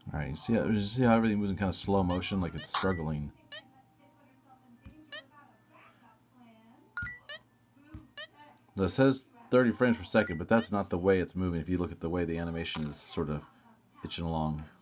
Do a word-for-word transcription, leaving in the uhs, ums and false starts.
Alright, you see how, you see how everything moves in kind of slow motion, like it's struggling. So it says thirty frames per second, but that's not the way it's moving if you look at the way the animation is sort of itching along.